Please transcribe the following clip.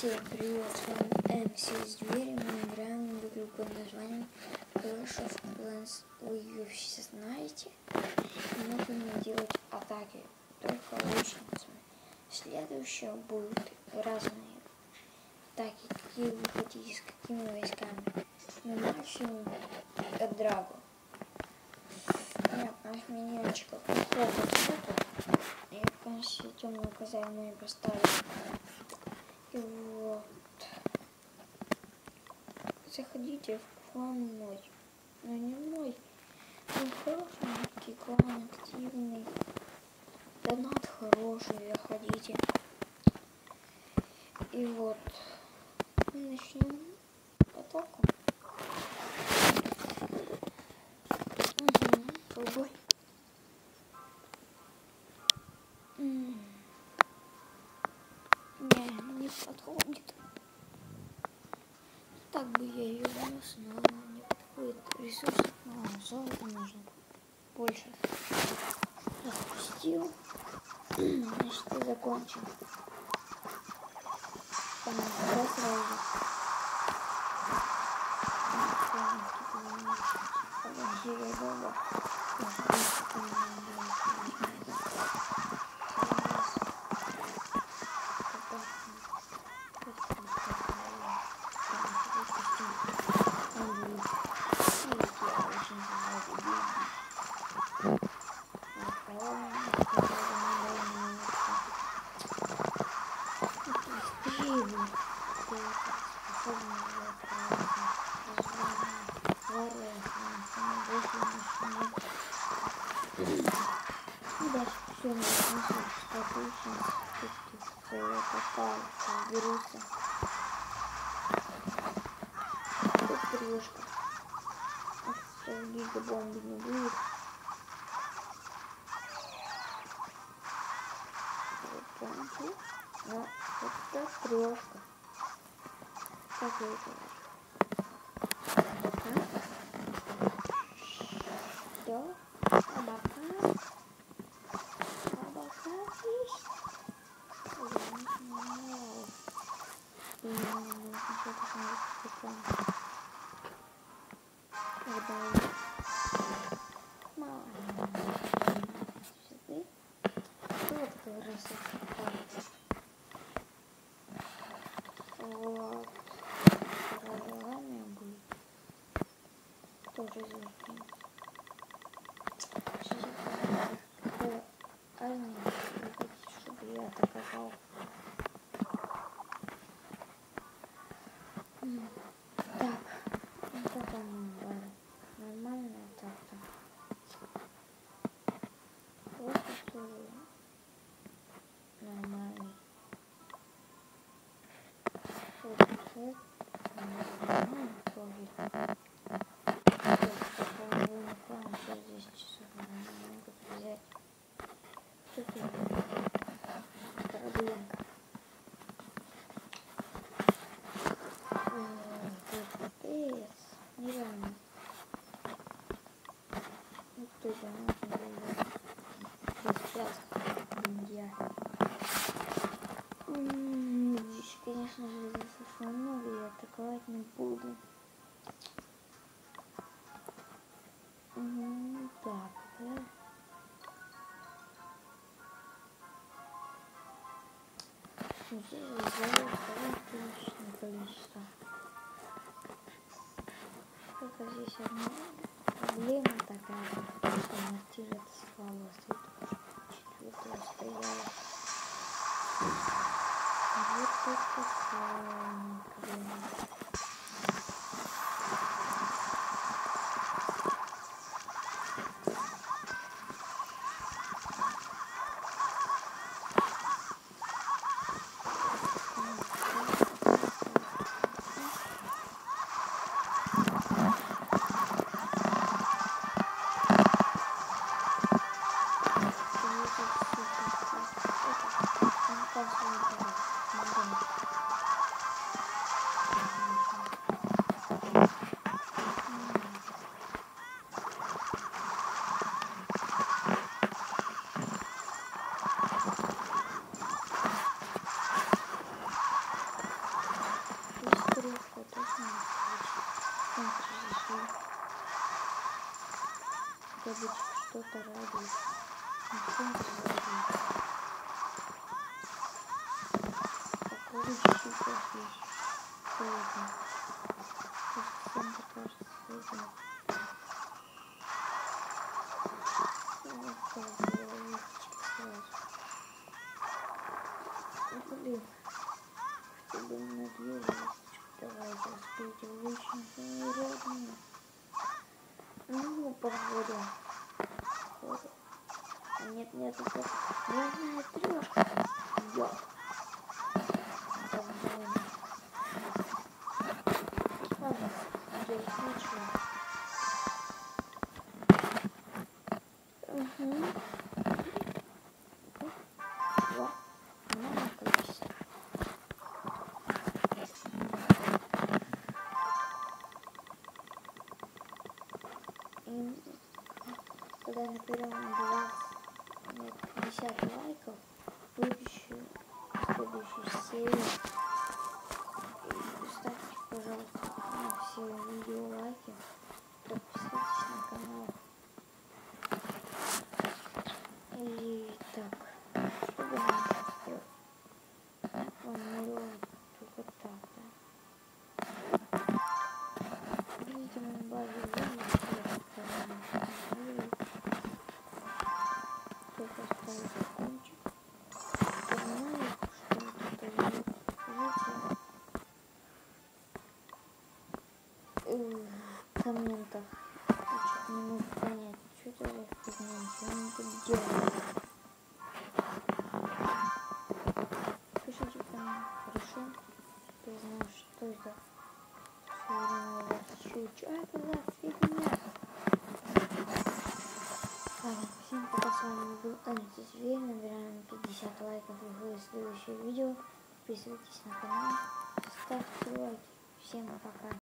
Всем привет, с вами МС из двери. Мы играем в игру под названием Clash of Clans. Вы ее все знаете. Мы будем делать атаки только лучницами. Следующее будут разные атаки, какие вы хотите, с какими войсками. Но максимум от Драго. Нет, наш миньончик плохо цвету. И в конце темную козырь мы не поставили. И вот. Заходите в клан мой. Но не мой. Он хороший, клан активный. Донат хороший, заходите. И вот. Мы начнем атаку. Пробуй. Не подходит. Так бы я ее внес, но не подходит. Ресурсов мало, золота нужно больше. Запустил. Значит, и закончим. Там сразу. Берутся. Тут трешка. Сейчас гига бомбы не будет. Но это трешка. Как я это вижу? Все. Собака есть. Вот. Программе будет. Тоже зеркало. Армия, чтобы я атаковал. Так, вот это нормально так-то. Вот это нормально. Вот это нормально тоже. Сейчас 10 часов могу взять. Что тут? Корабленка. Нереально. Вот тут можно было распять Индия. Здесь, конечно же, достаточно много, я атаковать не буду. Так, да. Здесь достаточное количество. Только здесь одна проблема такая, что мортир это слабо стоит. Четвертого стояла. Вот это слабо проблема. быть что-то радует. Никто не радует. Какого щита здесь? Что это? Просто кажется, что это. Вот так, головушечки сразу. Блин. Чтобы на 2 звездочки. Давайте успейте вычислить родную. Ну, походу. Нет, это двойная трешка. Йо. Так, блин. Ладно, делать нечего. Угу. Во. Много количество. И когда наберем 50 лайков, выпущу следующую серию. И ставьте, пожалуйста, на все видео лайки. Подписывайтесь на канал. И так, что бы нам сделать? Планирую только так, да? Видимо, на базе только ставить кончик. Понимаю, что это видите, в комментах. Я что-то не могу понять, что это за фигня, что они тут делают. Пишите там, хорошо, что я знаю, что это. Все время я вас шучу. А это за фигня. Ладно, всем пока, с вами был Анатолий Зверь. Набираем 50 лайков и выходит следующее видео. Подписывайтесь на канал, ставьте лайки. Всем пока.